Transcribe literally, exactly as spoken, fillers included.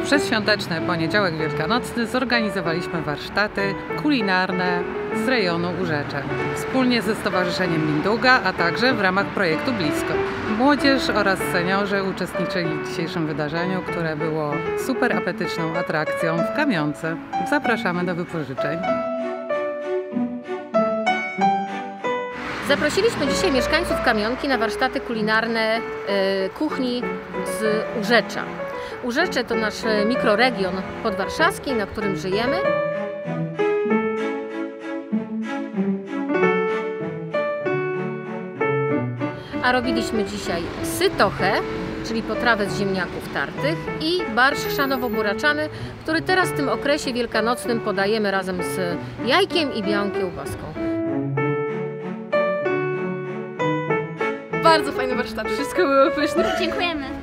przedświąteczny poniedziałek wielkanocny zorganizowaliśmy warsztaty kulinarne z rejonu Urzecza wspólnie ze Stowarzyszeniem Minduga, a także w ramach projektu Blisko. Młodzież oraz seniorzy uczestniczyli w dzisiejszym wydarzeniu, które było super apetyczną atrakcją w Kamionce. Zapraszamy do wypożyczeń. Zaprosiliśmy dzisiaj mieszkańców Kamionki na warsztaty kulinarne y, kuchni z Urzecza. Urzecze to nasz mikroregion podwarszawski, na którym żyjemy. A robiliśmy dzisiaj sytochę, czyli potrawę z ziemniaków tartych, i barszcz chrzanowo-buraczany, który teraz w tym okresie wielkanocnym podajemy razem z jajkiem i białą kiełbaską. Bardzo fajny warsztat, wszystko było pyszne. Dziękujemy.